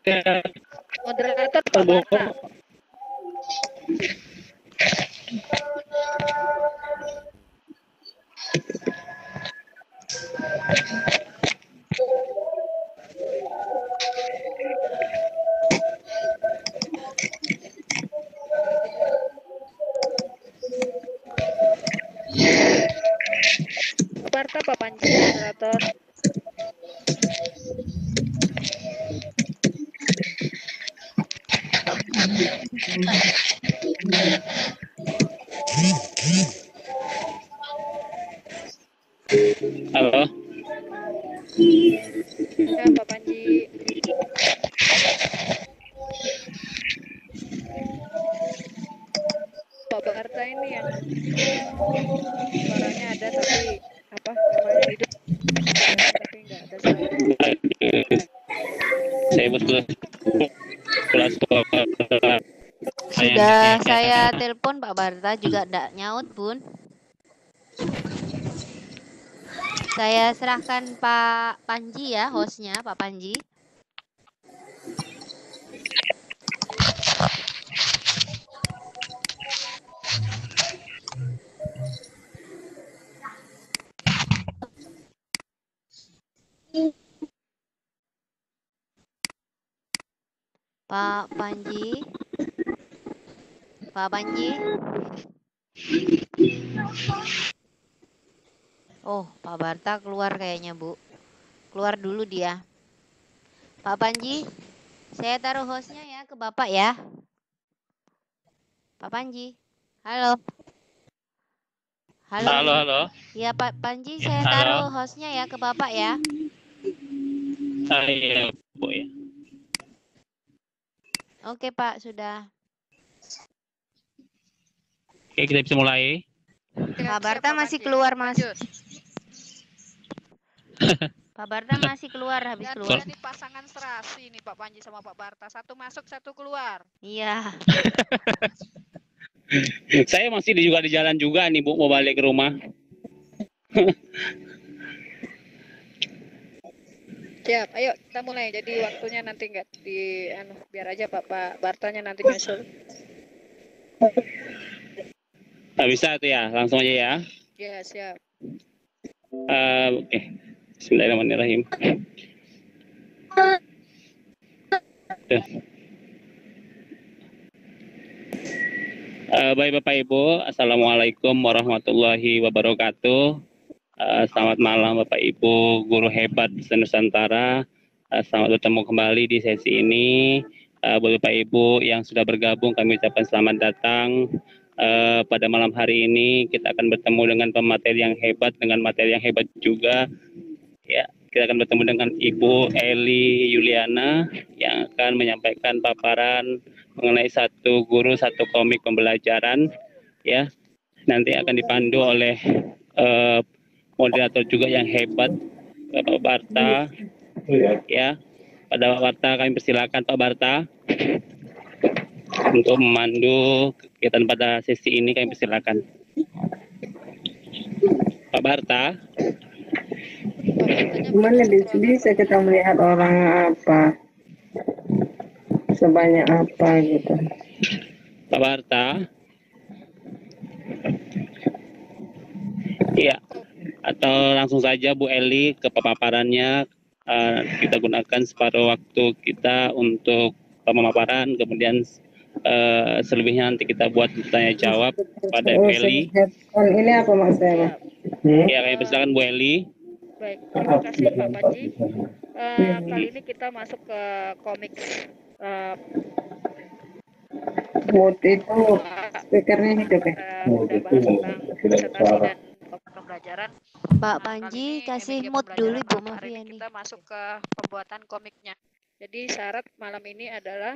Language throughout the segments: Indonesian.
Moderator Pak Barta. Pak Barta, Pak Panji, moderator. Halo. Ya, Pak Panji. Pak Barta ini yang suaranya ada tapi apa namanya hidup tapi nggak ada suaranya. Saya betul kelas Sudah saya telepon Pak Barta juga enggak nyaut, Bun. Saya serahkan Pak Panji ya, hostnya Pak Panji. Pak Panji. Pak Panji. Oh, Pak Barta keluar kayaknya, Bu. Keluar dulu dia. Pak Panji, saya taruh hostnya ya ke Bapak ya. Pak Panji. Halo. Halo. Halo, halo. Ya, Pak Panji, Ya, saya halo. taruh hostnya ya ke Bapak ya. Iya, Bu ya. Oke, Pak, sudah. Oke, kita bisa mulai. Pak Barta masih keluar, Mas. Pak Barta masih keluar, habis Dan keluar. jadi pasangan serasi nih Pak Panji sama Pak Barta. Satu masuk, satu keluar. Iya. Saya masih juga di jalan juga nih, Bu, mau balik ke rumah. Siap, ayo kita mulai. Jadi waktunya nanti nggak di biar aja Pak Bartanya nanti nyusul. Nggak bisa tuh ya, langsung aja ya. Ya, siap. Oke. Bismillahirrahmanirrahim. Baik Bapak Ibu, Assalamualaikum warahmatullahi wabarakatuh. Selamat malam Bapak Ibu, guru hebat Nusantara. Selamat bertemu kembali di sesi ini. Buat Bapak Ibu yang sudah bergabung, kami ucapkan selamat datang. Pada malam hari ini kita akan bertemu dengan pemateri yang hebat, dengan materi yang hebat juga. Ya, kita akan bertemu dengan Ibu Eli Yuliana yang akan menyampaikan paparan mengenai satu guru, satu komik pembelajaran. Ya, nanti akan dipandu oleh moderator juga yang hebat, Pak Barta. Ya, pada Pak Barta kami persilakan Pak Barta untuk memandu kegiatan pada sesi ini, kami persilakan. Pak Barta. Gimana bisa kita melihat orang apa, sebanyak apa gitu. Pak Barta. Iya, atau langsung saja Bu Eli ke pemaparannya. Kita gunakan separuh waktu kita untuk pemaparan, kemudian selebihnya nanti kita buat tanya jawab pada Bu Eli. Ini apa maksudnya? Ya, kami persilakan Bu Eli. Baik, terima kasih Pak Panji. Kali ini kita masuk ke komik Mood itu speakernya hidup ya. udah bahas tentang presentasi dan pembelajaran. Pak Kali Panji ini kasih media mood dulu pembelajaran Bu malam hari ini Mafiani. kita masuk ke pembuatan komiknya. Jadi syarat malam ini adalah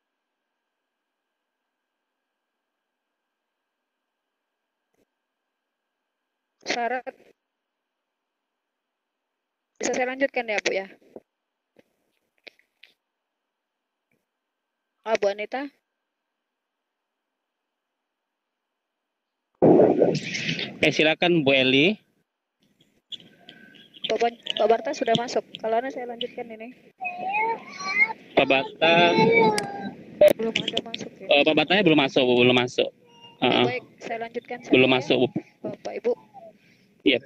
syarat. Bisa saya lanjutkan ya Bu ya? Bu Anita? Silakan Bu Eli. Pak Barta sudah masuk. Kalau saya lanjutkan ini. Pak Barta, Belum ada masuk ya. Pak Bartanya belum masuk. Baik, saya lanjutkan saja Belum ya. masuk, Bu. Bapak Ibu. Iya.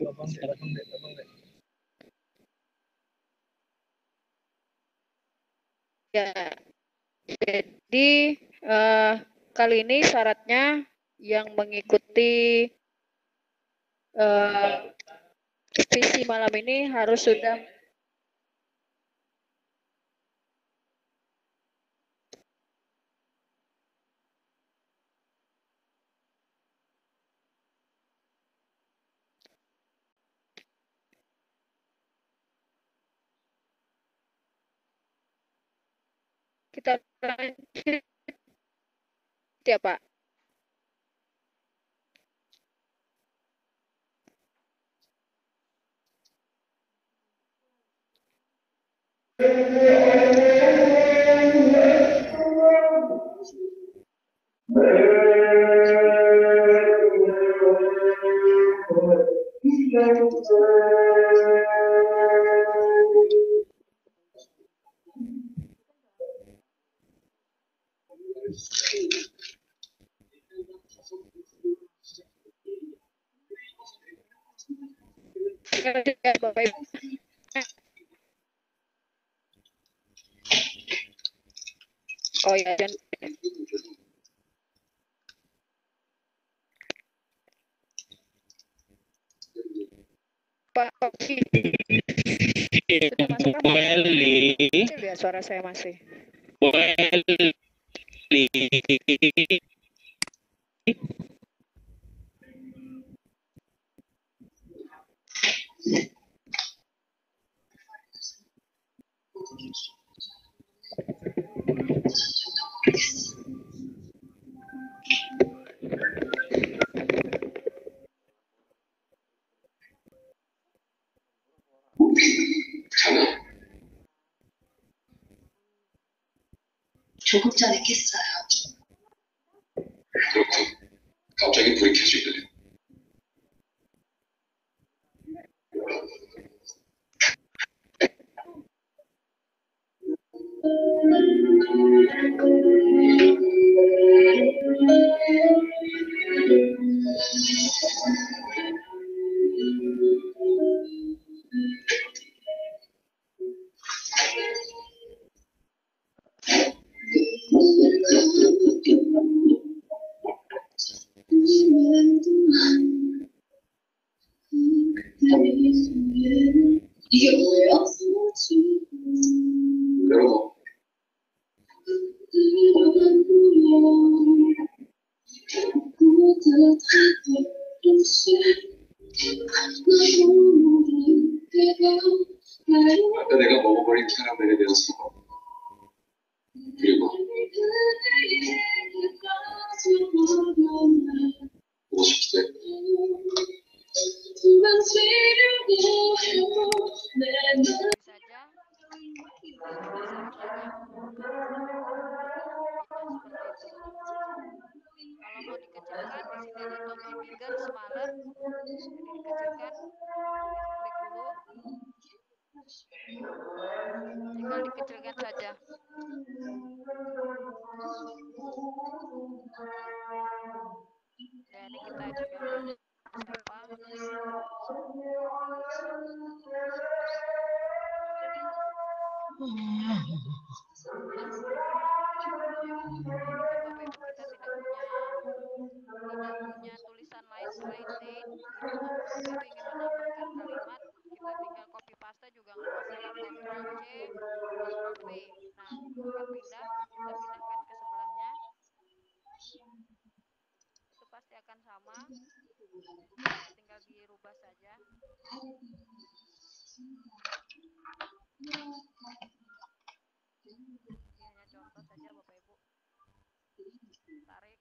Ya, jadi kali ini syaratnya yang mengikuti visi malam ini harus sudah kita lanjut ya Pak. Ya, Bapak Ibu. Oh ya, dan Pak Oki sudah masuk kan? Kecil ya suara saya masih. 조금 전에 깼어요. 그렇군. 갑자기 불이 켜지더니. 이게 뭐예요? 여러분. 아까 내가 먹어버린 캐러멜에 대한 수고 그리고 보고 싶을 때 saja sarapannya. Kalau mau dikecilkan, di sini ada tombol bigger, smaller. Jadi dikecilkan, klik dulu. Tinggal dikecilkan saja. Nah, ini kita tinggal lihat siapa. Bapak Ibu, kita tidak punya tulisan lain selain date. Jadi kalau Bapak Ibu ingin menambahkan kalimat, kita tinggal copy paste juga nggak masalah. Ctrl C, Ctrl V. Nah, bukan pindah, kita pindahkan ke sebelahnya. Itu pasti akan sama. Nah, tinggal dirubah saja. Ini hanya contoh saja Bapak Ibu. Tarik.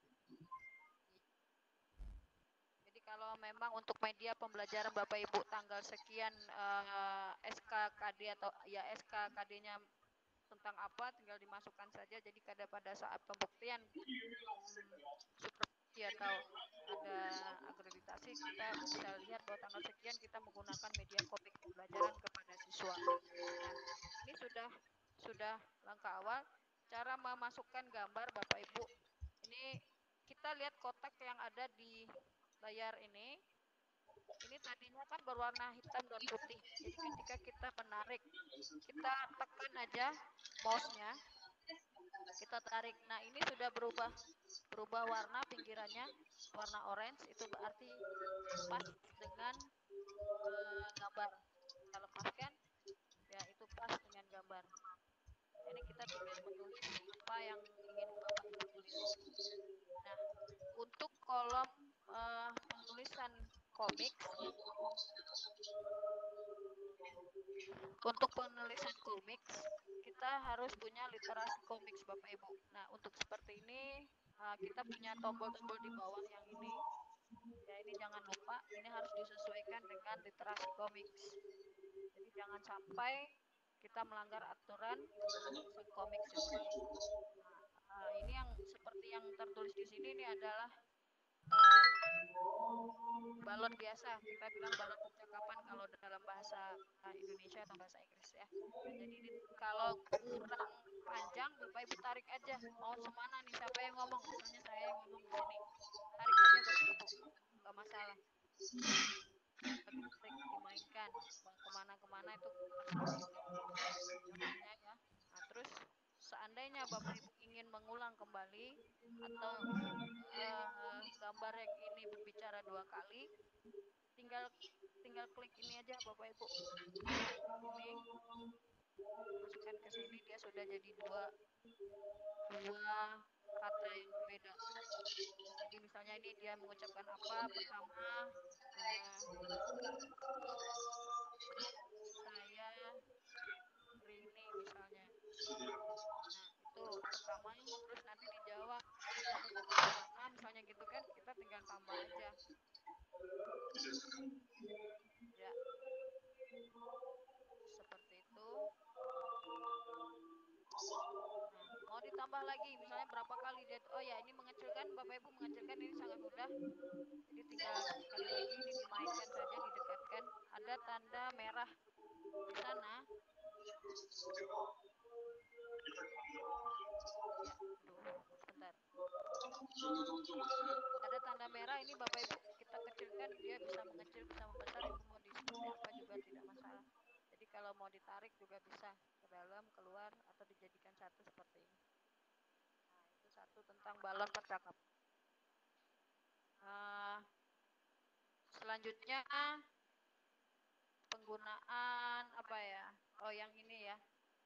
Jadi kalau memang untuk media pembelajaran Bapak Ibu tanggal sekian SKKD atau ya SKKD-nya tentang apa tinggal dimasukkan saja. Jadi pada saat pembuktian seperti uji atau ada akreditasi, kita bisa lihat bahwa tanggal sekian kita menggunakan media komik pembelajaran kepada siswa. Nah, ini sudah langkah awal. Cara memasukkan gambar Bapak Ibu, ini kita lihat kotak yang ada di layar ini tadinya kan berwarna hitam dan putih. Jadi ketika kita menarik, kita tekan aja mouse-nya, kita tarik. Nah, ini sudah berubah warna pinggirannya, warna orange, itu berarti pas dengan gambar. Kita lepaskan, ya itu pas dengan gambar. Ini kita tinggal menulis apa yang ingin Bapak Ibu tulis. Nah, untuk kolom penulisan komik, kita harus punya literasi komik Bapak Ibu. Nah, untuk seperti ini kita punya tombol-tombol di bawah yang ini. Ya, ini jangan lupa, ini harus disesuaikan dengan literasi komik. Jadi jangan sampai kita melanggar aturan penulisan komik yang baik. Nah, ini yang seperti yang tertulis di sini ini adalah balon biasa, kita bilang balon percakapan kalau dalam bahasa Indonesia atau bahasa Inggris ya. Nah, jadi ini kalau kurang panjang, Bapak Ibu tarik aja. Mau semana nih, siapa yang ngomong? Misalnya saya yang ngomong di sini. Tarik aja Bapak Ibu, nggak masalah. Klik dimainkan, mau kemana-kemana itu terserah kita. Contohnya ya. Nah, terus seandainya Bapak Ibu ingin mengulang kembali atau gambar yang ini berbicara 2 kali, tinggal klik ini aja Bapak Ibu. Ini masukkan ke sini, dia sudah jadi dua kata yang berbeda. Jadi misalnya ini dia mengucapkan apa pertama, saya Rini misalnya. Nah, itu pertama, terus nanti dijawab kamu tinggal di mana misalnya gitu kan, kita tinggal tambah aja. Ya. Seperti itu. Nah, mau ditambah lagi misalnya berapa kali dia, oh ya ini mengecilkan, Bapak Ibu mengecilkan ini sangat mudah. Jadi tinggal sekali lagi ini dimainkan saja, didekatkan. Ada tanda merah di sana. Ya, sebentar. Ada tanda merah ini Bapak Ibu kita kecilkan, dia bisa mengecil, bisa membesar. Ibu mau di seperti apa juga tidak masalah. Jadi kalau mau ditarik juga bisa ke dalam, keluar, atau dijadikan satu seperti ini. Nah, itu satu tentang balon percakapan. Selanjutnya penggunaan apa ya? Oh, yang ini ya.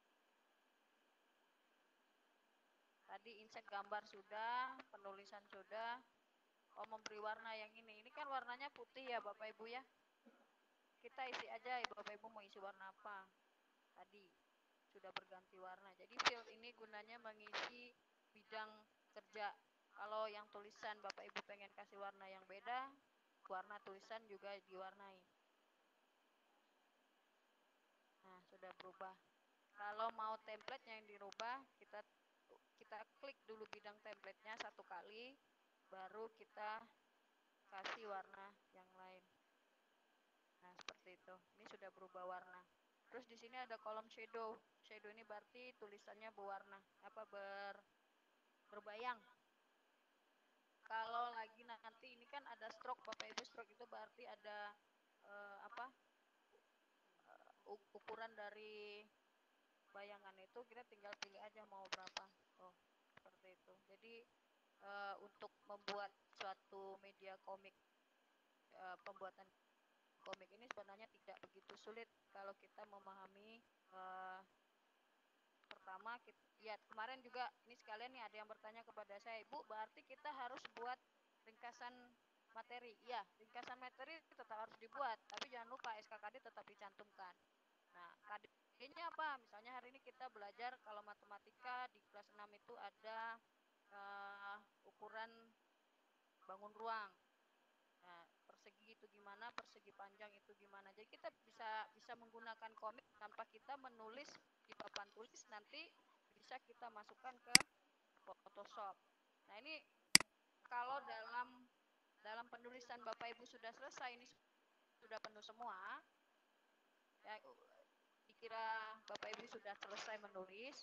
Tadi insert gambar sudah, penulisan sudah. Oh, memberi warna yang ini. Ini kan warnanya putih ya Bapak Ibu ya. Kita isi aja Bapak Ibu mau isi warna apa. Tadi sudah berganti warna. Jadi field ini gunanya mengisi bidang kerja. Kalau yang tulisan Bapak Ibu pengen kasih warna yang beda, warna tulisan juga diwarnai. Nah, sudah berubah. Kalau mau template yang dirubah, kita klik dulu bidang template-nya satu kali, baru kita kasih warna yang lain. Nah, seperti itu. Ini sudah berubah warna. Terus di sini ada kolom shadow. Shadow ini berarti tulisannya berwarna, berbayang. Kalau lagi nanti ini kan ada stroke Bapak Ibu, stroke itu berarti ada ukuran dari bayangan itu, kita tinggal pilih aja mau berapa. Oh, seperti itu. Jadi untuk membuat suatu media komik, pembuatan komik ini sebenarnya tidak begitu sulit kalau kita memahami pertama ya kemarin juga ini sekalian nih ada yang bertanya kepada saya, Ibu berarti kita harus buat ringkasan materi. Ya, ringkasan materi tetap harus dibuat, tapi jangan lupa SKKD tetap dicantumkan. Nah, KD-nya apa? Misalnya hari ini kita belajar kalau matematika di kelas 6 itu ada ukuran bangun ruang. Nah, persegi itu gimana, persegi panjang itu gimana. Jadi kita bisa menggunakan komik tanpa kita menulis di papan tulis, nanti bisa kita masukkan ke Photoshop. Nah, ini kalau dalam penulisan Bapak Ibu sudah selesai, ini sudah penuh semua, ya dikira Bapak Ibu sudah selesai menulis,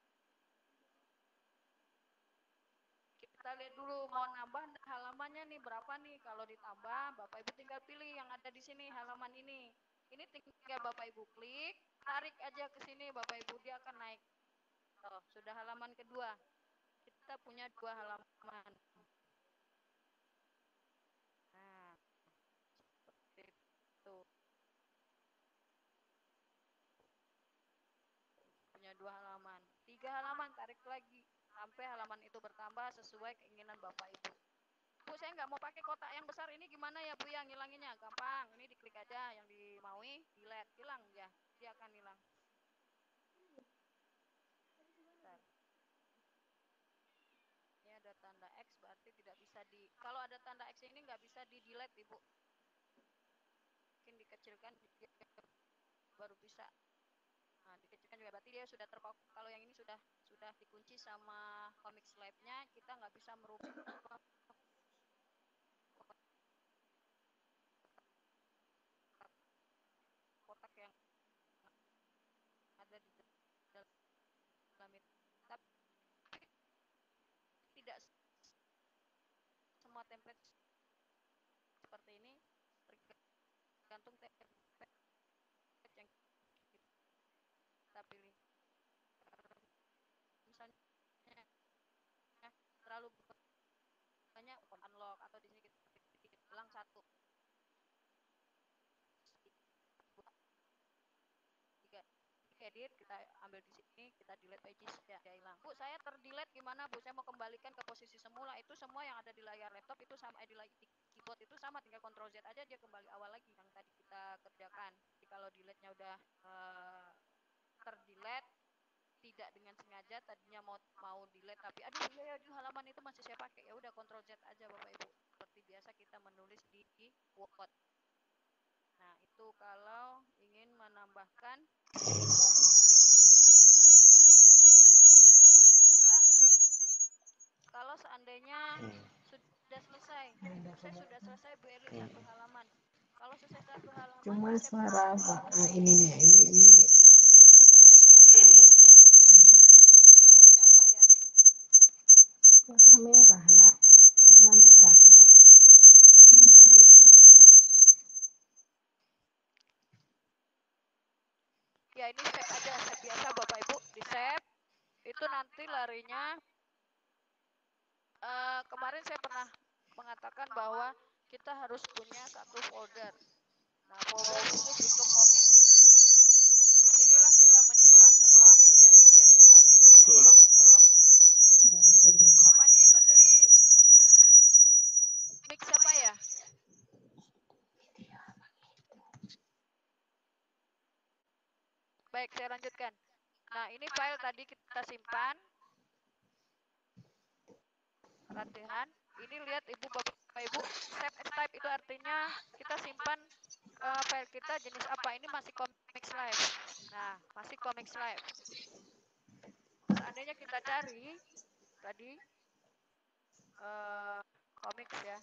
kita lihat dulu mau nambah halamannya nih berapa nih. Kalau ditambah, Bapak Ibu tinggal pilih yang ada di sini halaman ini. Ini tinggal Bapak Ibu klik, tarik aja ke sini Bapak Ibu, dia akan naik. Oh, sudah halaman kedua. Kita punya 2 halaman. Nah, seperti itu. Punya 2 halaman. 3 halaman, tarik lagi sampai halaman itu bertambah sesuai keinginan Bapak Ibu. Bu, saya nggak mau pakai kotak yang besar ini, gimana ya Bu yang ngilanginnya? Gampang, ini diklik aja yang dimaui, delete, hilang ya, dia akan hilang. Bentar. Ini ada tanda X, berarti tidak bisa kalau ada tanda X ini nggak bisa di delete Ibu. Mungkin dikecilkan baru bisa. Nah, dikecilkan juga berarti dia sudah terkotak. Kalau yang ini sudah dikunci sama Comic Slide-nya, kita nggak bisa merubah kotak yang ada di dalam itu. Tapi tidak semua template seperti ini, tergantung template yang kita pilih. Misalnya terlalu banyak unlock, atau di sini kita hilang 1, 2, 3, edit, kita ambil di sini, kita delete pages, ya dia hilang. Bu, saya terdelete gimana Bu? Saya mau kembalikan ke posisi semula. Itu semua yang ada di layar laptop itu sama, di keyboard itu sama, tinggal Ctrl Z aja, dia kembali awal lagi yang tadi kita kerjakan. Jadi kalau delete-nya udah terdelete tidak dengan sengaja, tadinya mau delete tapi aduh ya di halaman itu masih saya pakai, ya udah Ctrl Z aja Bapak Ibu. Seperti biasa kita menulis di Word. Nah, itu kalau ingin menambahkan kalau seandainya sudah selesai. Ibu, saya sudah selesai Bu Eli 1 halaman. Kalau selesai 1 halaman, Cuma saya suara ini nih, ini saya biasa. Ini ewo siapa ya? warna merah nak, warna merah nak. Ya ini save aja, save biasa Bapak Ibu, di save. Itu nanti larinya kemarin saya pernah mengatakan bahwa kita harus punya 1 folder. Nah, folder khusus untuk komik. Disinilah kita menyimpan semua media-media kita. Ini masih kosong. Pak Panji, itu dari mic siapa ya? Baik, saya lanjutkan. Nah, ini file tadi kita simpan. Latihan. Ini lihat Ibu, Bapak Ibu, save as type itu artinya kita simpan file kita jenis apa. Ini masih Comic Slide. Nah, masih Comic Slide. Seandainya kita cari tadi comics ya.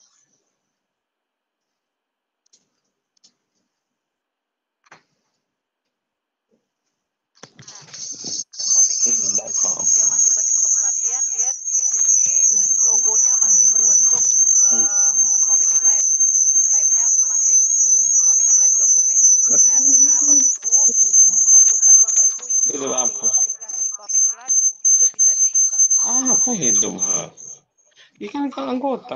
Nah, komik dia masih bentuk latihan, lihat di sini logonya masih berbentuk Comic Slide, type-nya masih Comic Slide dokumen. Ini artinya Bapak Ibu, komputer Bapak Ibu yang memiliki aplikasi Comic Slide itu bisa dibuka. Apa itu? Ikan kalau anggota.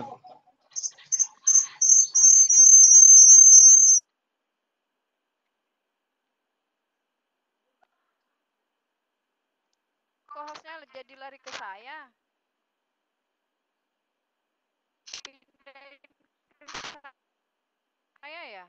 Kok hostnya jadi lari ke saya? Pindahin ke saya ya?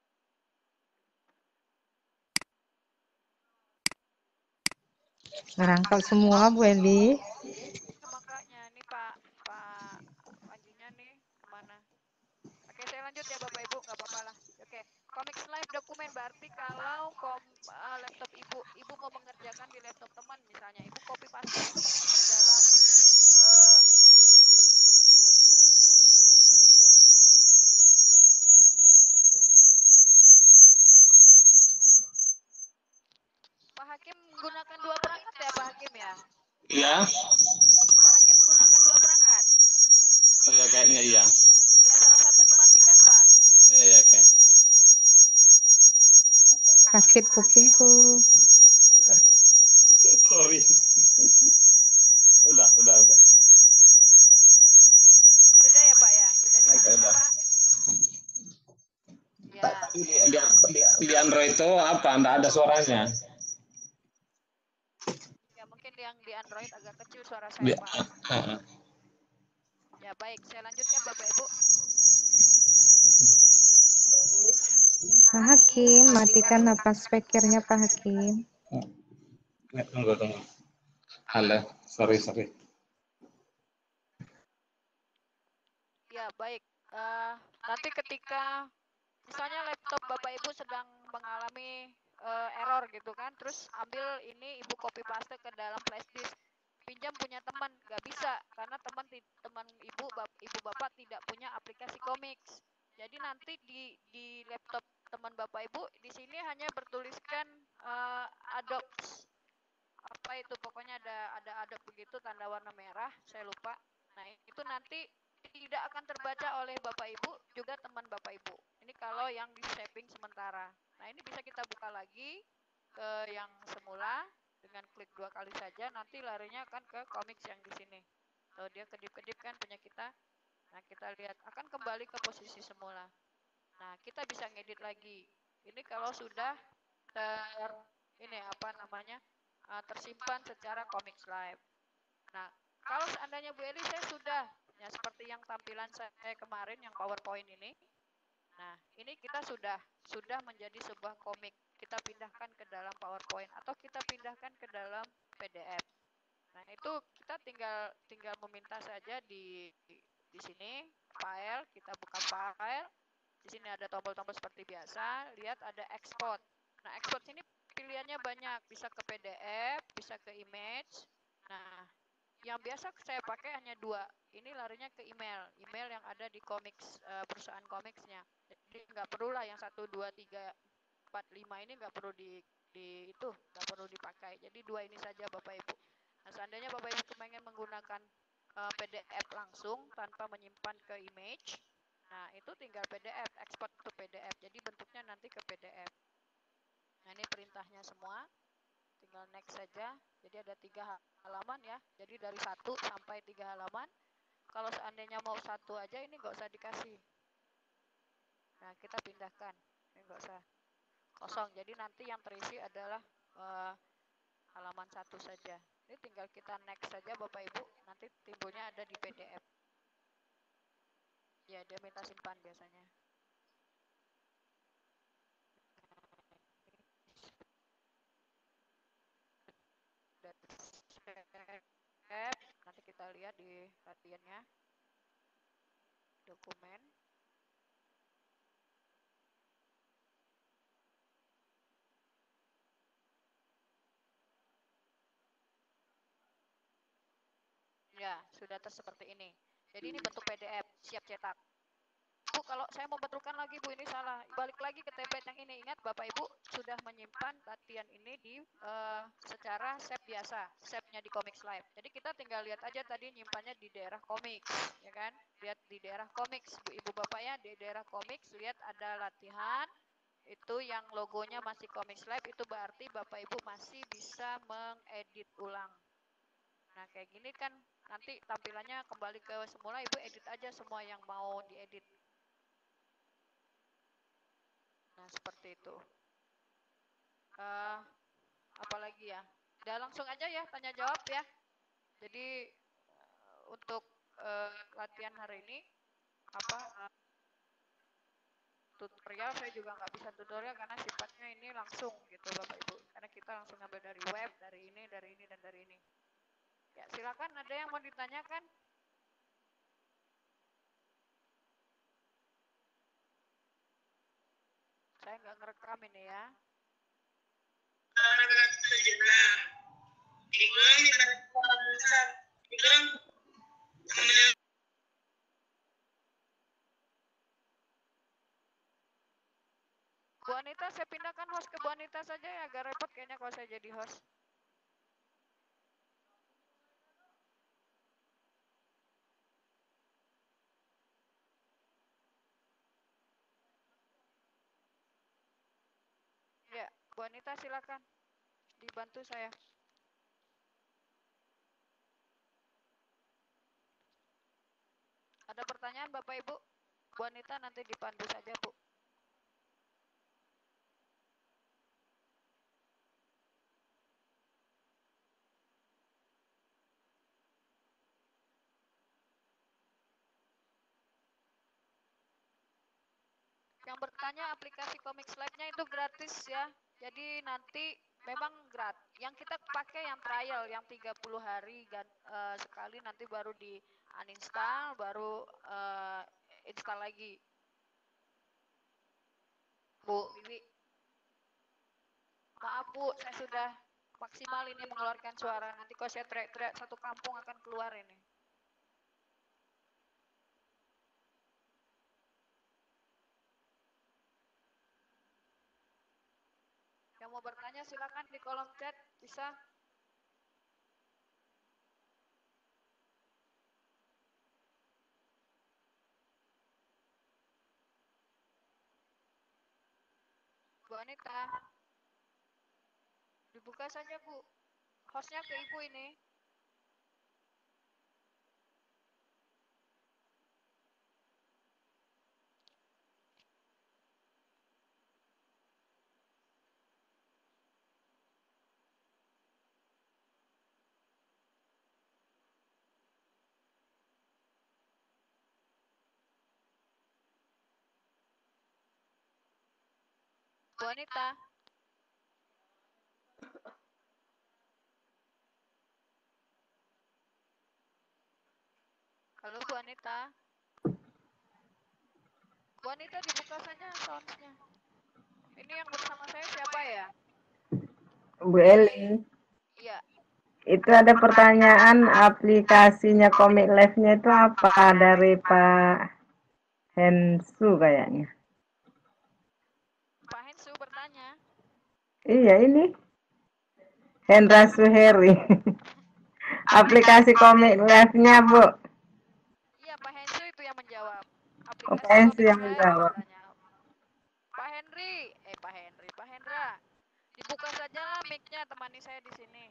Ngerangkal semua Bu Eli. Makanya nih Pak Panjinya nih kemana? Oke, saya lanjut ya Bapak Ibu, nggak apa-apa lah. Oke, Comic Slide dokumen berarti kalau laptop Ibu mau mengerjakan di laptop teman misalnya, Ibu copy paste ini di dalam Iya. Ya salah satu dimatikan Pak. Iya, oke. Sakit kupingku. Sorry. Udah. Sudah ya Pak ya, sudah Oke, dimatikan udah. Pak. Ya, Di Android itu apa? Nggak ada suaranya. ya mungkin yang di Android agak kecil suara Di, saya Pak. Ya baik, saya lanjutkan Bapak Ibu. Pak Hakim, matikan apa speakernya Pak Hakim? tunggu. Halo, sorry. Ya baik, nanti ketika misalnya laptop Bapak Ibu sedang mengalami error gitu kan, terus ambil ini Ibu copy paste ke dalam flash disk, pinjam punya teman, nggak bisa karena teman ibu bapak tidak punya aplikasi Komix. Jadi nanti di laptop teman Bapak Ibu di sini hanya bertuliskan Adobe apa itu, pokoknya ada Adobe begitu tanda warna merah, saya lupa. Nah, itu nanti tidak akan terbaca oleh Bapak Ibu, juga teman Bapak Ibu. Ini kalau yang di saving sementara. Nah, ini bisa kita buka lagi ke yang semula dengan klik 2 kali saja, nanti larinya akan ke Komix yang di sini. Kalau dia kedip-kedip kan punya kita. Nah, kita lihat akan kembali ke posisi semula. Nah, kita bisa ngedit lagi. Ini kalau sudah tersimpan secara Komix Live. Nah, kalau seandainya Bu Eli saya sudah ya seperti yang tampilan saya kemarin yang PowerPoint ini. Nah, ini kita sudah menjadi sebuah komik. Kita pindahkan ke dalam PowerPoint atau kita pindahkan ke dalam PDF. Nah, itu kita tinggal meminta saja di sini file, kita buka file. Di sini ada tombol-tombol seperti biasa, lihat ada export. Nah, export sini pilihannya banyak, bisa ke PDF, bisa ke image. Nah, yang biasa saya pakai hanya 2. Ini larinya ke email yang ada di Komix, perusahaan Komixnya. Jadi nggak perlu lah yang 1, 2, 3, 4, 5 ini nggak perlu nggak perlu dipakai. Jadi 2 ini saja Bapak Ibu. Nah, seandainya Bapak Ibu pengen menggunakan PDF langsung tanpa menyimpan ke image, nah itu tinggal PDF, export to PDF. Jadi bentuknya nanti ke PDF. Nah, ini perintahnya semua. Tinggal next saja. Jadi ada 3 halaman ya. Jadi dari 1 sampai 3 halaman. Kalau seandainya mau 1 aja ini nggak usah dikasih. Nah, kita pindahkan. Ini nggak usah kosong. Jadi nanti yang terisi adalah halaman 1 saja. Ini tinggal kita next saja Bapak Ibu. Nanti timbulnya ada di PDF. Ya, dia minta simpan biasanya. Nanti kita lihat di latihannya dokumen. Ya, sudah seperti ini. Jadi ini bentuk PDF, siap cetak. Bu, kalau saya mau betulkan lagi Bu, ini salah. Balik lagi ke template yang ini. Ingat Bapak Ibu sudah menyimpan latihan ini di secara save biasa, save-nya di Komix Live. Jadi kita tinggal lihat aja tadi nyimpannya di daerah Komix, ya kan? Lihat di daerah Komix, Bu Ibu Bapak ya, di daerah Komix lihat ada latihan. Itu yang logonya masih Komix Live, itu berarti Bapak Ibu masih bisa mengedit ulang. Nah, kayak gini kan nanti tampilannya kembali ke semula, Ibu edit aja semua yang mau diedit. Nah, seperti itu. Apalagi ya? Udah langsung aja ya, tanya jawab ya. Jadi untuk latihan hari ini tutorial saya juga nggak bisa tutorial karena sifatnya ini langsung gitu Bapak Ibu. Karena kita langsung ambil dari web, dari ini, dan dari ini. Ya, silakan ada yang mau ditanyakan? Saya nggak ngerekam ini ya. Bu Anita, saya pindahkan host ke Bu Anita saja ya, agak repot kayaknya kalau saya jadi host. Bu Anita silakan dibantu saya. Ada pertanyaan Bapak Ibu? Bu Anita nanti dipandu saja, Bu. Yang bertanya aplikasi Komik Lab-nya itu gratis ya. Jadi nanti memang gratis. Yang kita pakai yang trial yang 30 hari sekali, nanti baru di uninstall, baru install lagi. Bu Wiwi. Maaf Bu, saya sudah maksimal ini mengeluarkan suara. Nanti kalau saya teriak-teriak satu kampung akan keluar ini. Yang mau bertanya silakan di kolom chat, bisa. Bu Anita. Dibuka saja Bu. Hostnya ke Ibu ini. Bu Anita. Halo Bu Anita. Bu Anita dibuka saja soundnya. Ini yang bersama saya siapa ya? Bu Eli. Iya. Itu ada pertanyaan aplikasinya Komik Live-nya itu apa dari Pak Hensu kayaknya. Pak Hensu bertanya. Iya ini. Hendra Suheri. Aplikasi Komik Live-nya Bu. Iya Pak Hensu itu yang menjawab. Oh, Aplikasi Pak Hensu Komik yang Live menjawab. katanya. Pak Hendra. Dibuka saja lah mic-nya, temani saya di sini.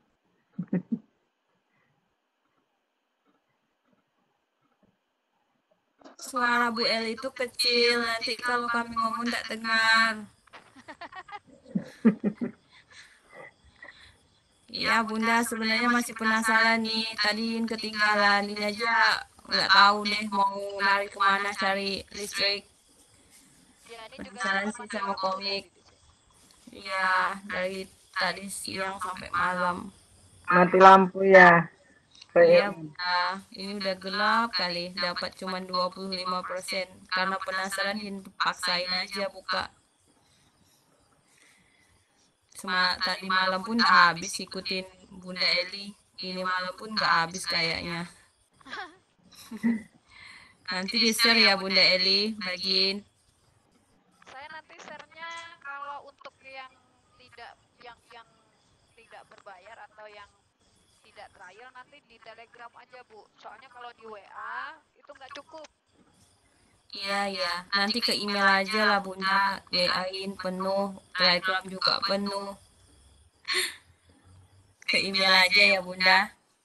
Suara Bu El itu kecil, nanti kalau kami ngomong tak dengar. Ya Bunda, sebenarnya masih penasaran nih, tadi ketinggalan, ini aja nggak tahu deh mau lari kemana cari listrik. Ya, ini juga Penasaran sempat sih mati sama lampu komik. tadi di sini. Iya, dari tadi siang sampai malam. Mati lampu ya. Iya Bunda, ini udah gelap kali, dapat cuma 25%. Karena penasaran, paksain aja buka. Tadi malam pun nggak habis ikutin Bunda Eli. Ini malam pun nggak habis kayaknya. Nanti di share ya Bunda Eli, bagiin. Saya nanti share-nya kalau untuk yang tidak berbayar atau yang tidak trial nanti di Telegram aja Bu. Soalnya kalau di WA itu nggak cukup. Iya ya, nanti ke email aja lah Bunda, WA-in penuh, Telegram juga penuh. Ke email aja ya Bunda.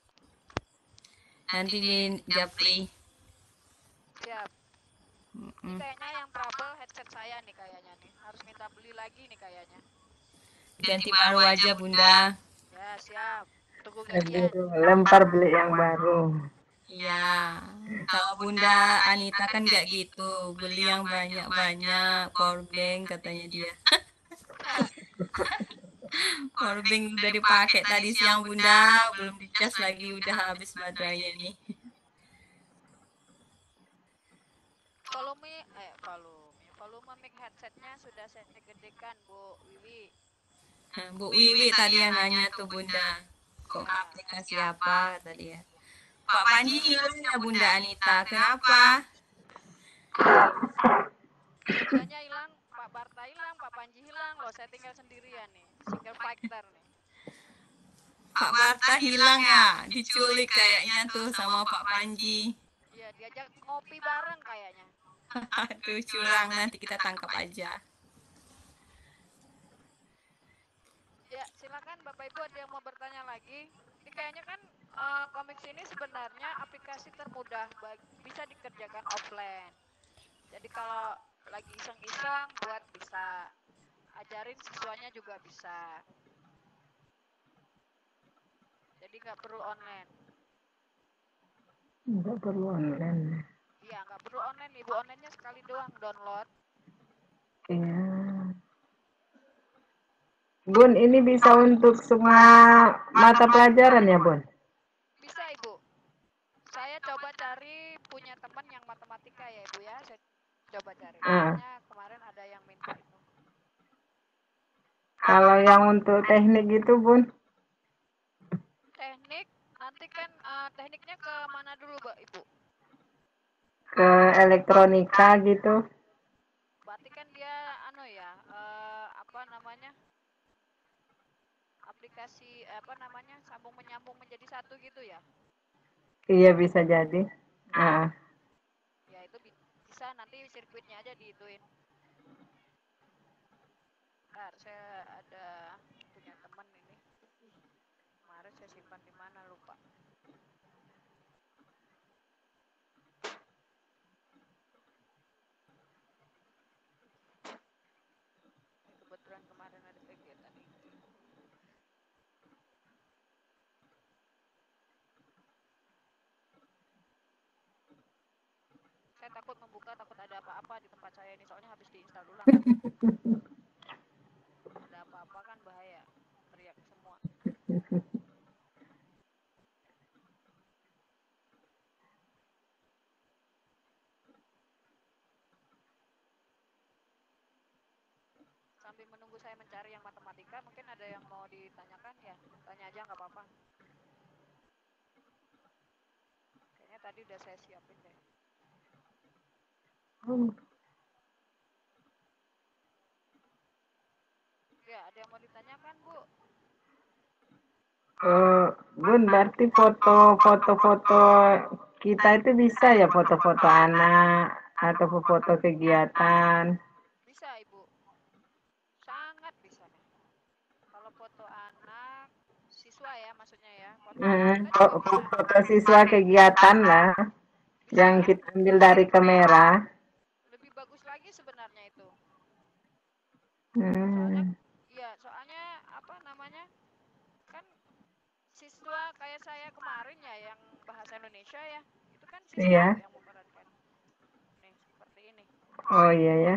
Nanti di Japri. Siap. Ini kayaknya yang trouble headset saya nih kayaknya nih. Harus minta beli lagi nih kayaknya. Ganti baru aja Bunda. Ya, siap. Tunggu Jadi gajian. lempar beli yang baru. Iya, kalau Bunda Anita kan nggak gitu, beli yang banyak-banyak, powerbank katanya dia. Powerbank udah dipakai tadi siang Bunda, belum dicas lagi, udah habis baterainya nih. Volume mic headsetnya sudah saya gedekan Bu Wiwi. Bu Wiwi tadi yang nanya tuh Bunda, kok aplikasi apa tadi ya? Pak Panji hilang ya Bunda Anita, kenapa? Dua-duanya hilang, Pak Barta hilang, Pak Panji hilang, loh saya tinggal sendirian nih, single fighter nih. Pak Barta hilang ya, diculik kayaknya tuh sama Pak Panji. Iya, diajak ngopi bareng kayaknya. Aduh curang, nanti kita tangkap aja. Ya, silakan Bapak Ibu ada yang mau bertanya lagi. Ini kayaknya kan komik ini sebenarnya aplikasi termudah bisa dikerjakan offline. Jadi kalau lagi iseng-iseng buat bisa ajarin siswanya juga bisa. Jadi nggak perlu online. Nggak perlu online. Iya, nggak perlu online. Ibu onlinenya sekali doang download. Iya. Bun, ini bisa untuk semua mata pelajaran ya, Bun? Bisa Ibu. Saya coba cari punya teman yang matematika ya Ibu ya. Saya coba cari. Soalnya kemarin ada yang minta itu. Kalau yang untuk teknik itu, Bun? Teknik, nanti kan tekniknya ke mana dulu Mbak Ibu? Ke elektronika gitu. Berarti kan dia apa namanya? Aplikasi apa namanya? Sambung menyambung menjadi satu gitu ya? Iya, bisa jadi. Ya itu bisa nanti sirkuitnya aja diituin. Ntar saya ada punya teman ini. Kemarin saya simpan di mana lupa. Kebetulan kemarin ada kegiatan ini. Saya takut membuka, takut ada apa-apa di tempat saya ini, soalnya habis diinstal ulang kan. Ada apa-apa kan bahaya, teriak semua. Sambil menunggu saya mencari yang matematika, mungkin ada yang mau ditanyakan ya, tanya aja nggak apa-apa. Kayaknya tadi udah saya siapin deh. Ya, ada yang mau ditanyakan Bu? Bun, berarti foto-foto kita itu bisa ya, foto-foto anak atau foto kegiatan. Bisa Ibu, sangat bisa nih. Kalau foto anak, siswa ya maksudnya ya, foto anak kita juga bisa. Foto siswa kegiatan lah, yang Bisa, kita ambil dari kamera. lebih bagus lagi sebenarnya itu. Hmm. Soalnya, ya soalnya apa namanya, kan siswa kayak saya kemarin ya yang bahasa Indonesia ya, itu kan siswa Iya. Bu yang memerankan. Nih, seperti ini. Oh iya ya.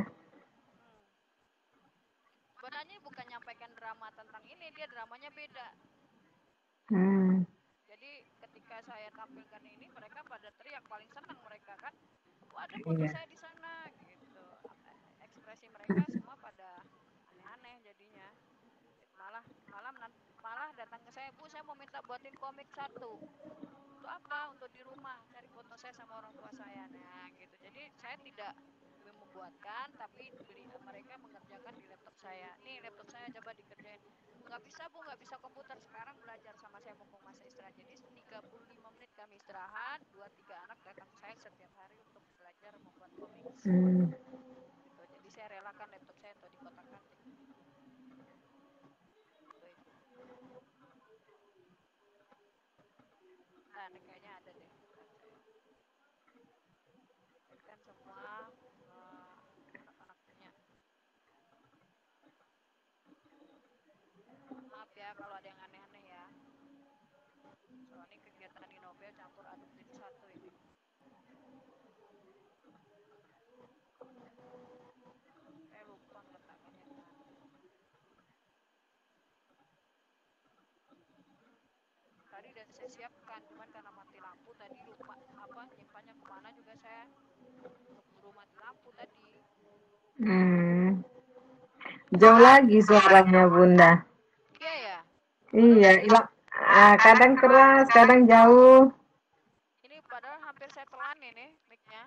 Sebenarnya bukan nyampaikan drama tentang ini, dia dramanya beda. Jadi ketika saya tampilkan ini, mereka pada teriak, paling senang mereka kan. Wah, ada foto Iya. saya di sana gitu. Ekspresi mereka semua pada aneh-aneh jadinya. Malah malah malah datang ke saya, Bu, saya mau minta buatin komik satu. Untuk apa? Untuk di rumah, cari foto saya sama orang tua saya. Nah, gitu. Jadi saya tidak membuatkan, tapi mereka mengerjakan di laptop saya. Nih, laptop saya coba dikerjain. Nggak bisa Bu, nggak bisa komputer. Sekarang belajar sama saya mumpung masa istirahat. Jadi 35 menit kami istirahat, 2-3 anak datang ke saya setiap hari untuk belajar membuat komik. Gitu. Jadi saya relakan laptop saya untuk dikotak-katik. Nah, ini kayaknya ada deh. Jadi kan semua anak-anak punya. Maaf ya kalau ada yang aneh-aneh ya. Soalnya kegiatan di Nobel campur aduk jadi satu ini. Saya lupa meletakkannya di mana. Tadi udah saya siapkan, cuman karena mati lampu tadi lupa apa nyimpannya kemana juga saya keburu mati lampu tadi. Jauh lagi suaranya Bunda. Iya ya. Iya, kadang keras, kadang jauh. Ini padahal hampir saya telan ini mic-nya.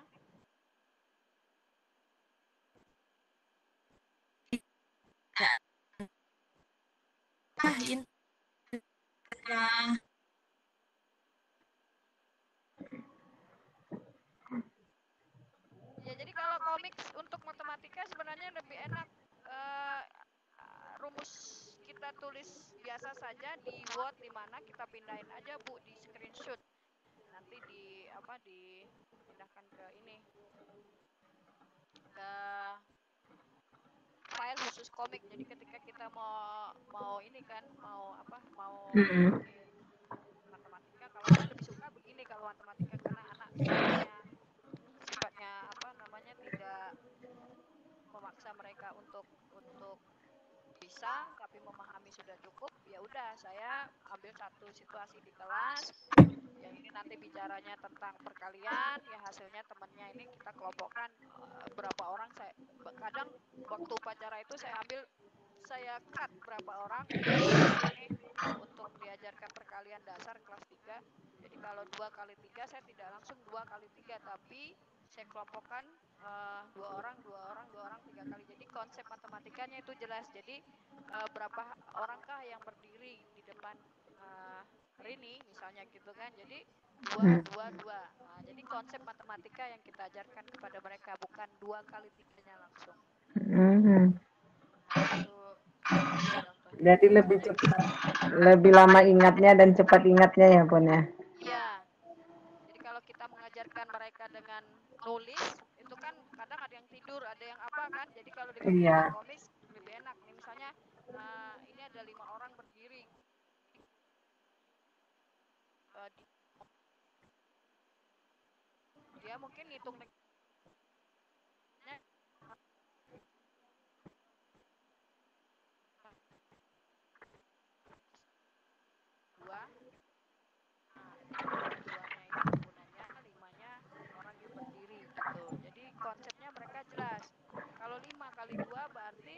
Ya jadi kalau komik untuk matematika sebenarnya lebih enak rumus kita kita tulis biasa saja di Word, di mana kita pindahin aja Bu, di screenshot, nanti dipindahkan ke ini, ke file khusus komik. Jadi ketika kita mau ini kan, mau bikin matematika, kalau saya lebih suka begini kalau matematika, karena anak sifatnya tidak memaksa mereka untuk bisa, tapi memahami sudah cukup. Ya udah, saya ambil satu situasi di kelas yang ini nanti bicaranya tentang perkalian, ya hasilnya temannya ini kita kelompokkan berapa orang. Saya kadang waktu upacara itu saya cut berapa orang ini untuk diajarkan perkalian dasar kelas 3. Jadi kalau 2 kali 3 saya tidak langsung 2 kali 3, tapi saya kelompokkan 2 orang, 3 kali. Jadi konsep matematikanya itu jelas. Jadi berapa orangkah yang berdiri di depan Rini misalnya gitu kan. Jadi 2. Nah, jadi konsep matematika yang kita ajarkan kepada mereka, bukan 2 kali 3-nya langsung. Nah, itu contohnya. Jadi lebih cepat, lebih lama ingatnya dan cepat ingatnya ya Bun ya. Iya. Jadi kalau kita mengajarkan mereka dengan nulis, itu kan kadang ada yang tidur, ada yang apa kan. Jadi kalau dengan media komik lebih enak. Nih misalnya ini ada 5 orang berdiri. Dia mungkin ngitung dua. Nah, 2-nya itu himpunannya, 5-nya orang yang berdiri gitu. Jadi konsepnya mereka jelas. Kalau 5 kali 2 berarti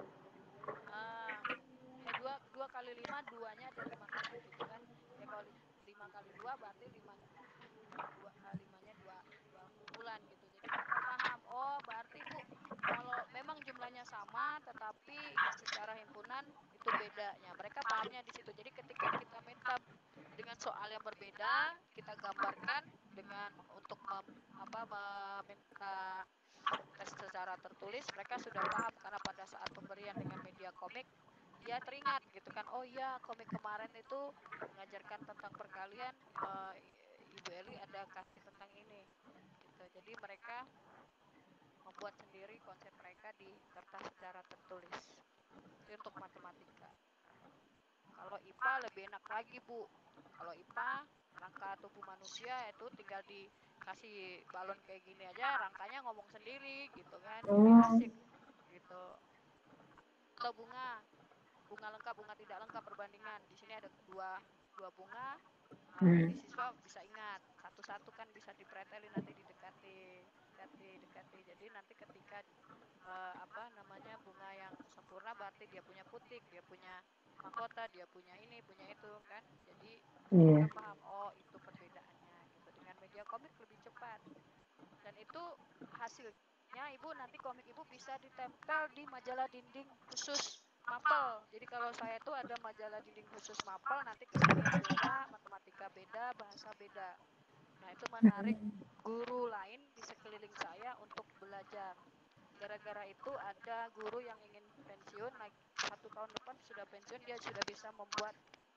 2 kali 5, 2-nya ada 5 kali gitu kan. Ya kalau 5 kali 2 berarti 5-nya 2 kumpulan gitu. Jadi mereka paham, oh berarti Bu, kalau memang jumlahnya sama tetapi secara himpunan itu bedanya. Mereka pahamnya di situ. Jadi ketika kita minta dengan soal yang berbeda, kita gambarkan dengan untuk meminta tes secara tertulis, mereka sudah paham karena pada saat pemberian dengan media komik dia teringat gitu kan. Oh iya, komik kemarin itu mengajarkan tentang perkalian, Ibu Eli ada kasih tentang ini gitu. Jadi mereka membuat sendiri konsep mereka di kertas secara tertulis. Itu untuk matematika. Kalau IPA lebih enak lagi Bu. Kalau IPA rangka tubuh manusia itu tinggal dikasih balon kayak gini aja, rangkanya ngomong sendiri gitu kan. Jadi asik gitu. Atau bunga lengkap, bunga tidak lengkap, perbandingan. Di sini ada dua bunga. Jadi siswa bisa ingat satu-satu kan, bisa dipretelin, nanti didekati. Jadi nanti ketika bunga yang sempurna berarti dia punya putik, dia punya mahkota, dia punya ini, punya itu kan. Jadi mereka paham, oh itu perbedaannya gitu. Dengan media komik lebih cepat. Dan itu hasilnya Ibu nanti komik Ibu bisa ditempel di majalah dinding khusus mapel. Jadi kalau saya itu ada majalah dinding khusus mapel, nanti kesenian beda, matematika beda, bahasa beda. Nah itu menarik guru lain di sekeliling saya untuk belajar. Gara-gara itu ada guru yang ingin pensiun, 1 tahun depan sudah pensiun, dia sudah bisa membuat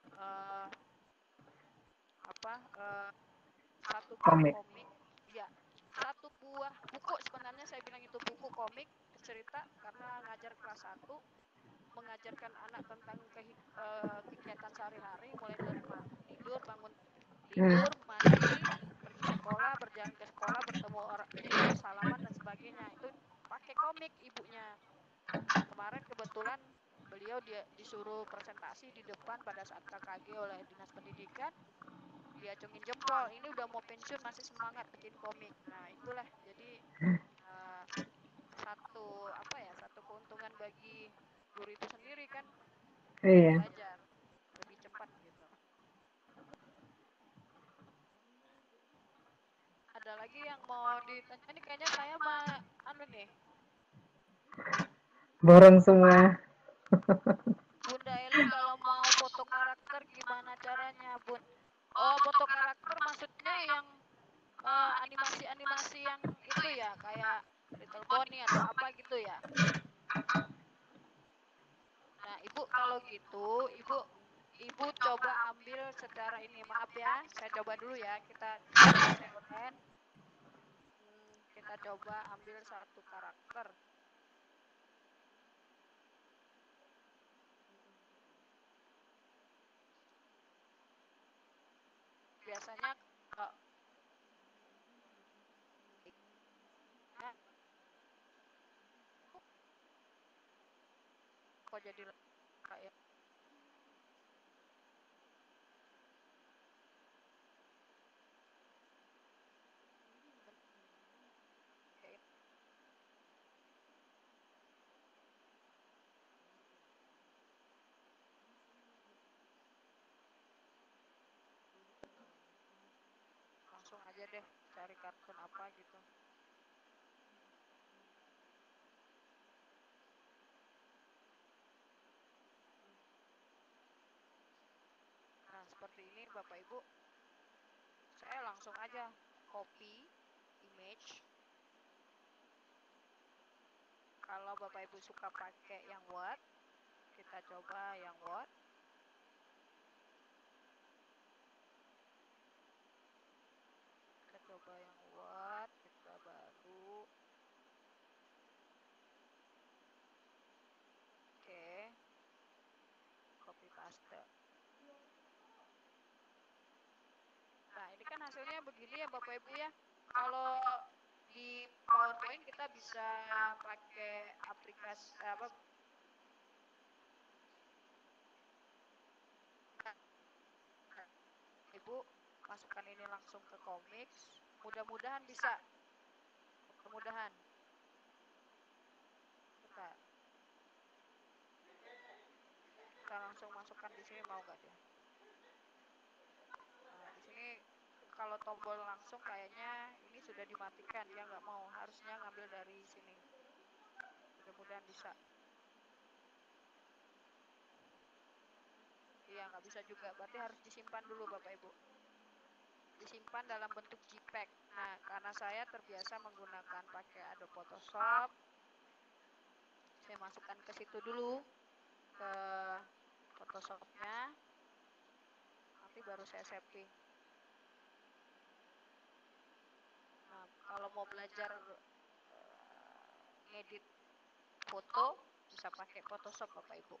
satu buah komik. Ya, satu buah buku, sebenarnya saya bilang itu buku komik cerita, karena ngajar kelas 1, mengajarkan anak tentang kegiatan sehari-hari, mulai dari tidur, bangun tidur, mandi, pergi sekolah, berjalan ke sekolah, bertemu orang ibu, salaman dan sebagainya. Itu pakai komik ibunya. Kemarin kebetulan beliau disuruh presentasi di depan pada saat KKG oleh Dinas Pendidikan. Dia acungin jempol, ini udah mau pensiun masih semangat bikin komik. Nah itulah jadi satu keuntungan bagi guru itu sendiri kan, belajar lebih cepat gitu. Ada lagi yang mau ditanya? Ini kayaknya saya nih borong semua. Bunda Eli, kalau mau foto karakter gimana caranya Bun? Oh, foto karakter maksudnya yang animasi-animasi yang itu ya, kayak Little Pony atau apa gitu ya. Nah Ibu kalau gitu, Ibu coba ambil secara ini, maaf ya, saya coba dulu ya, kita coba silent. Kita coba ambil satu karakter. Biasanya kalau kok jadi kayak langsung aja deh cari kartun apa gitu. Nah, seperti ini Bapak Ibu. Saya langsung aja copy image. Kalau Bapak Ibu suka pakai yang Word, kita coba yang Word. Kita coba yang Word, kita baru. Oke. Copy paste. Nah, ini kan hasilnya begini ya Bapak Ibu ya. Kalau di PowerPoint kita bisa pakai aplikasi apa? Ibu masukkan ini langsung ke Comics. Mudah-mudahan bisa. Mudah-mudahan. Kita langsung masukkan di sini, mau nggak dia? Nah, di sini kalau tombol langsung kayaknya ini sudah dimatikan, dia nggak mau, harusnya ngambil dari sini. Mudah-mudahan bisa. Iya, nggak bisa juga, berarti harus disimpan dulu Bapak Ibu. Disimpan dalam bentuk JPEG. Nah, karena saya terbiasa menggunakan pakai Adobe Photoshop, saya masukkan ke situ dulu, ke Photoshopnya, nanti baru saya saving. Nah, kalau mau belajar ngedit foto, bisa pakai Photoshop Bapak Ibu.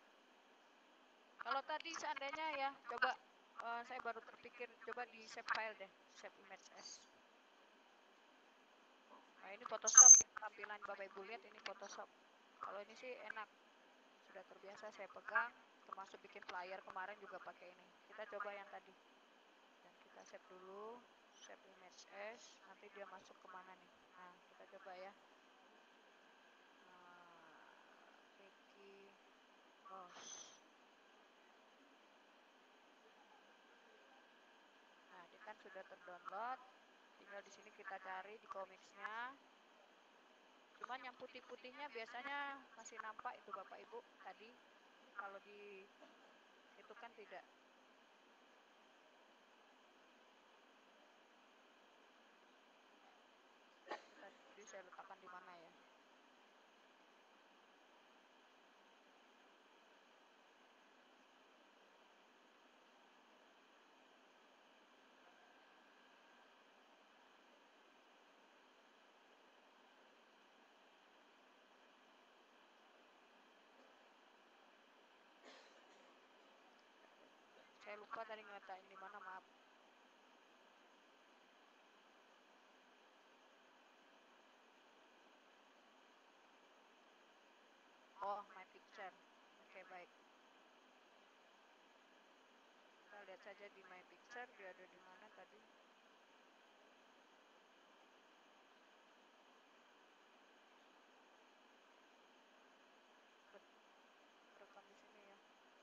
Kalau tadi seandainya ya, coba saya baru terpikir, coba di save file deh, save image as. Nah, ini Photoshop, tampilan Bapak Ibu lihat ini Photoshop. Kalau ini sih enak, sudah terbiasa saya pegang, termasuk bikin flyer kemarin juga pakai ini. Kita coba yang tadi. Dan kita save dulu, save image as, nanti dia masuk kemana nih. Nah, kita coba ya. Mickey Mouse. Nah, ini kan sudah terdownload. Tinggal di sini kita cari di komiksnya. Cuman yang putih-putihnya biasanya masih nampak itu Bapak Ibu tadi. Kalau di itu kan tidak. Tadi saya letakkan di mana ya? Saya lupa tadi ngeletakkan di mana, maaf. Oh, my picture. Oke, baik. Kita lihat saja di my picture, dia ada di mana tadi. Rekam di sini ya.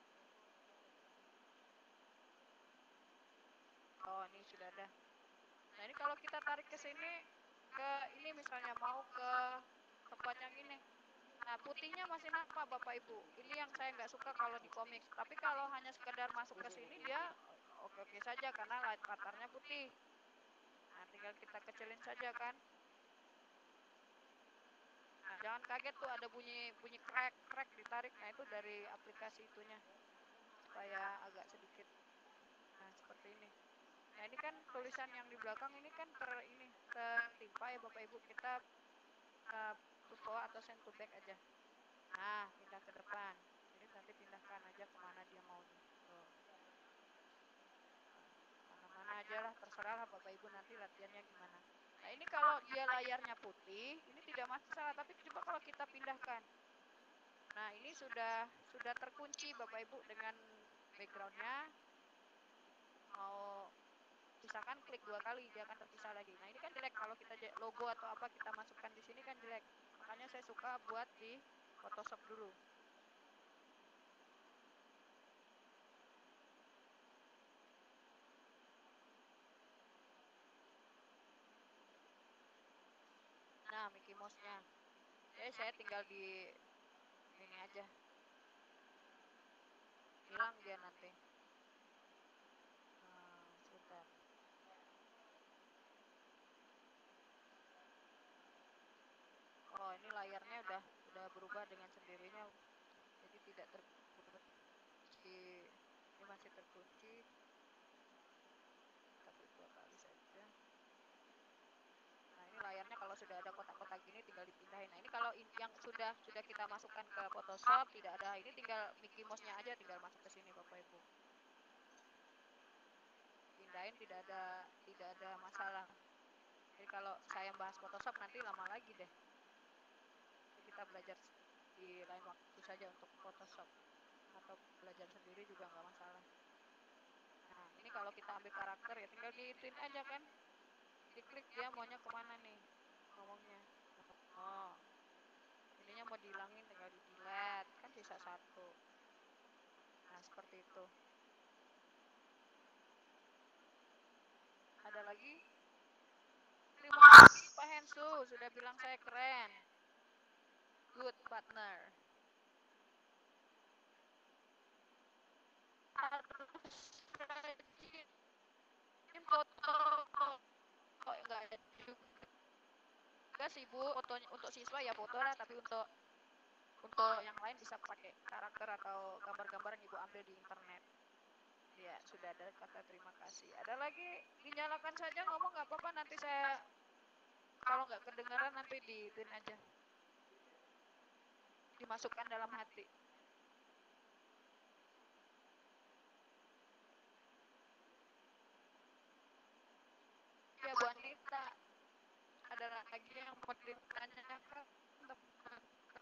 Oh, ini sudah ada. Nah, ini kalau kita tarik ke sini, ke ini misalnya mau ke tempat yang ini. Nah, putihnya masih nampak Bapak Ibu. Ini yang saya nggak suka kalau di komik. Tapi kalau hanya sekedar masuk ke sini, dia oke-oke saja karena latarnya putih. Nah, tinggal kita kecilin saja kan. Nah, Jangan kaget tuh ada bunyi krek ditarik. Nah, itu dari aplikasi itunya supaya agak sedikit. Nah, seperti ini. Nah, ini kan tulisan yang di belakang ini kan tertimpa ya Bapak Ibu. Kita to forward atau send to back aja. Nah, pindah ke depan. Jadi nanti pindahkan aja kemana dia maunya. Tuh. Mana-mana aja lah, terserah lah Bapak Ibu nanti latihannya gimana. Nah, ini kalau dia layarnya putih, ini tidak masalah. Tapi coba kalau kita pindahkan. Nah, ini sudah terkunci Bapak Ibu dengan backgroundnya. Mau misalkan klik 2 kali, dia akan terpisah lagi. Nah, ini kan jelek kalau kita logo atau apa kita masukkan di sini kan jelek. Makanya saya suka buat di Photoshop dulu. Nah, Mickey Mouse-nya. Jadi saya tinggal di ini aja. Hilang dia nanti. Sebentar. Oh, ini layarnya udah berubah dengan sendirinya. Jadi tidak terkunci. Ini masih terkunci. Kita klik 2 kali saja. Nah, ini layarnya kalau sudah ada kotak-kotak gini tinggal dipindahin. Nah, ini kalau yang sudah kita masukkan ke Photoshop, tidak ada ini, tinggal Mickey Mouse-nya aja tinggal masuk ke sini Bapak Ibu. Pindahin tidak ada masalah. Jadi kalau saya bahas Photoshop nanti lama lagi deh. Jadi kita belajar di lain waktu saja untuk Photoshop. Atau belajar sendiri juga nggak masalah. Nah, ini kalau kita ambil karakter ya tinggal diituin aja kan. Diklik dia maunya kemana nih ngomongnya. Oh, ininya mau dihilangin tinggal di delete, kan sisa 1. Nah, seperti itu. Ada lagi? Terima kasih Pak Hensu, sudah bilang saya keren. Good partner. Harus rajin foto. Kok enggak juga sih Bu, fotonya untuk siswa ya foto lah, tapi untuk yang lain bisa pakai karakter atau gambar-gambar yang Ibu ambil di internet. Ya, sudah ada kata terima kasih. Ada lagi? Dinyalakan saja ngomong nggak apa-apa, nanti saya kalau nggak kedengaran nanti diituin aja. Dimasukkan dalam hati. Ya Bu Anita, ada lagi yang mau ditanyakan teman-teman?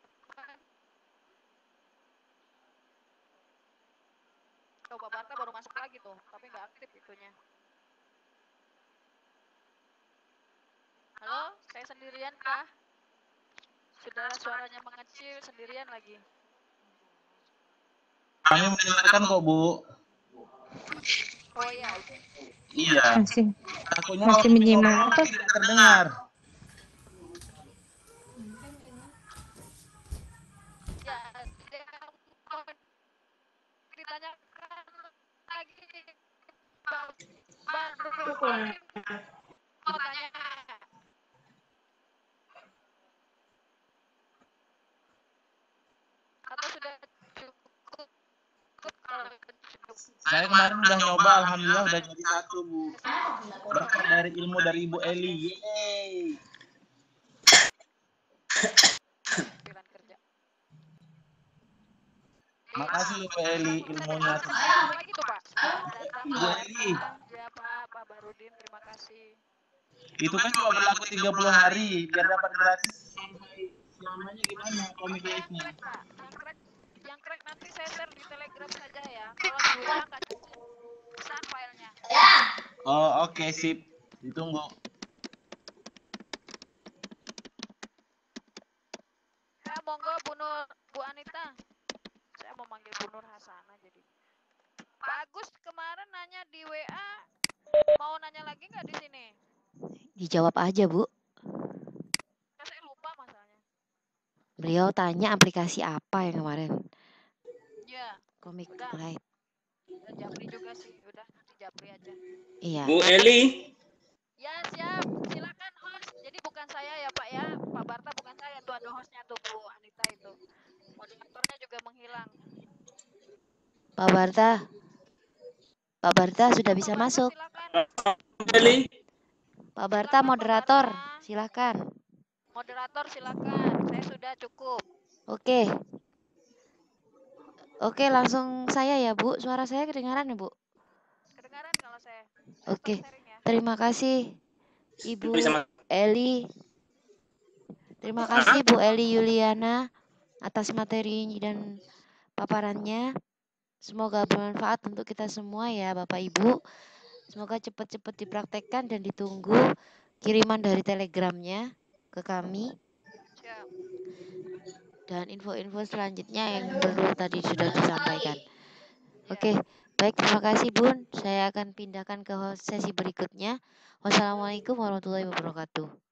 Coba Barta baru masuk lagi tuh, tapi nggak aktif itunya. Halo, saya sendirian kah? Sudah suaranya mengecil, sendirian lagi. Kami mendengarkan kok Bu. Oh ya. Iya. Masih menyimak. Tidak terdengar. Ya, mau ditanyakan lagi. Baru mau tanya. Atau sudah cukup? Saya kemarin udah nyoba, alhamdulillah udah jadi 1 Bu. Berkat dari ilmu dari Ibu Eli. Yeay. Kerja. Makasih Ibu Eli ilmunya. Lagi tuh Pak. Ibu Eli. Ya Pak Barudin, terima kasih. Itu kan cuma berlaku 30 hari biar dapat gratis. Namanya gimana komik live-nya? Yang crack nanti saya share di Telegram saja ya. Kalau di WA nggak bisa filenya. Oh oke, sip. Ditunggu. Ya monggo Bu Anita. Saya mau manggil Bu Nur Hasana jadi. Pak Agus kemarin nanya di WA, mau nanya lagi nggak di sini? Dijawab aja, Bu. Ya, saya lupa masalahnya. Beliau tanya aplikasi apa yang kemarin? Ya. Komik Udah. Light. Dan Japri juga sih, udah di Japri aja. Iya. Bu Eli. Ya siap, silakan host. Jadi bukan saya ya Pak ya, Pak Barta bukan saya, tuh ada hostnya tuh. Pak Barta. Pak Barta sudah bisa masuk. Silakan. Kembali. Pak Barta Silakan, Pak moderator, Barta. silakan. Moderator silakan. Saya sudah cukup. Oke. Oke, langsung saya ya, Bu. Suara saya kedengaran ya, Bu? Kedengaran kalau saya. Oke. Stop sharing ya. Terima kasih Ibu Bisa masuk. Eli. Terima kasih Bu Eli Yuliana atas materi dan paparannya. Semoga bermanfaat untuk kita semua ya Bapak Ibu. Semoga cepat-cepat dipraktekkan dan ditunggu kiriman dari telegramnya ke kami. Siap. Dan info-info selanjutnya yang perlu tadi sudah disampaikan. Ya. Oke, baik, terima kasih Bun. Saya akan pindahkan ke sesi berikutnya. Wassalamualaikum warahmatullahi wabarakatuh.